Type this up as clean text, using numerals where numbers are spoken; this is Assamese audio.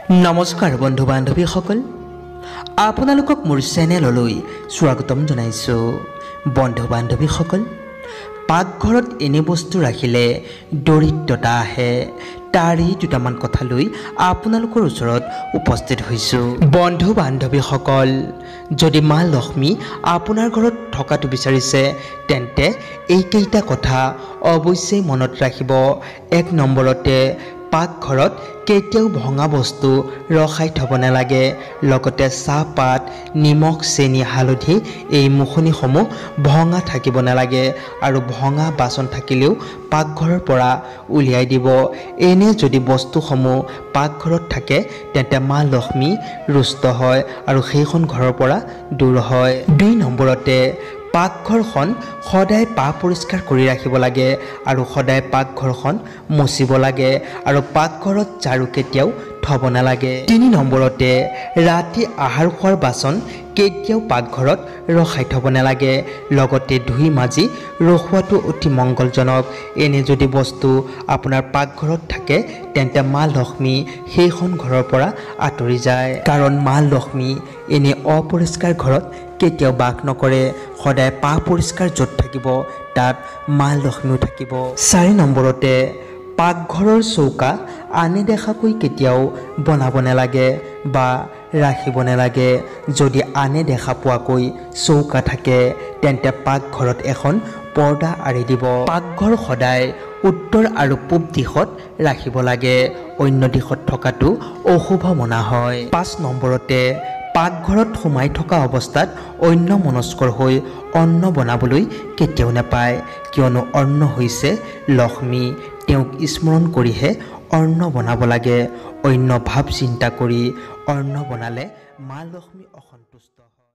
নমস্কাৰ বন্ধু বান্ধৱীসকল, আপোনালোকক মোৰ চেনেললৈ স্বাগতম জনাইছোঁ। বন্ধু বান্ধৱীসকল, পাকঘৰত এনে বস্তু ৰাখিলে দৰিদ্ৰতা আহে, তাৰেই দুটামান কথা লৈ আপোনালোকৰ ওচৰত উপস্থিত হৈছোঁ। বন্ধু বান্ধৱীসকল, যদি মা লক্ষ্মী আপোনাৰ ঘৰত থকাটো বিচাৰিছে তেন্তে এইকেইটা কথা অৱশ্যেই মনত ৰাখিব। ১ নম্বৰতে, পাকঘৰত কেতিয়াও ভঙা বস্তু ৰখাই থ'ব নালাগে। লগতে চাহপাত, নিমখ, চেনি, হালধি এই মুখনিসমূহ ভঙা থাকিব নালাগে আৰু ভঙা বাচন থাকিলেও পাকঘৰৰ পৰা উলিয়াই দিব। এনে যদি বস্তুসমূহ পাকঘৰত থাকে তেন্তে মা লক্ষ্মী ৰুষ্ট হয় আৰু সেইখন ঘৰৰ পৰা দূৰ হয়। ২ নম্বৰতে, পাকঘৰখন সদায় পৰিষ্কাৰ কৰি ৰাখিব লাগে আৰু সদায় পাকঘৰখন মুচিব লাগে আৰু পাকঘৰত ঝাৰু কেতিয়াও থ'ব নালাগে। ৩ নম্বৰতে, ৰাতি আহাৰ খোৱাৰ বাচন কেতিয়াও পাকঘৰত ৰখাই থ'ব নালাগে। লগতে ধুই মাজি ৰখোৱাটো অতি মংগলজনক। এনে যদি বস্তু আপোনাৰ পাকঘৰত থাকে তেন্তে মা লক্ষ্মী সেইখন ঘৰৰ পৰা আঁতৰি যায়, কাৰণ মা লক্ষ্মী এনে অপৰিষ্কাৰ ঘৰত কেতিয়াও বাস নকৰে। সদায় পৰিষ্কাৰ য'ত থাকিব তাত মা লক্ষ্মীও থাকিব। ৪ নম্বৰতে, পাকঘৰৰ চৌকা আনে দেখাকৈ কেতিয়াও বনাব নালাগে বা ৰাখিব নালাগে। যদি আনে দেখা পোৱাকৈ চৌকা থাকে তেন্তে পাকঘৰত এখন পৰ্দা আঁৰি দিব। পাকঘৰ সদায় উত্তৰ আৰু পূব দিশত ৰাখিব লাগে, অন্য দিশত থকাটো অশুভ মনা হয়। ৫ নম্বৰতে, পাকঘৰত সোমাই থকা অৱস্থাত অন্য মনস্কৰ হৈ অন্ন বনাবলৈ কেতিয়াও নাপায়, কিয়নো অন্ন হৈছে লক্ষ্মী। তেওঁক স্মৰণ কৰিহে অন্ন বনাব লাগে। অন্য ভাৱ চিন্তা কৰি অন্ন বনালে মা লক্ষ্মী অসন্তুষ্ট হয়।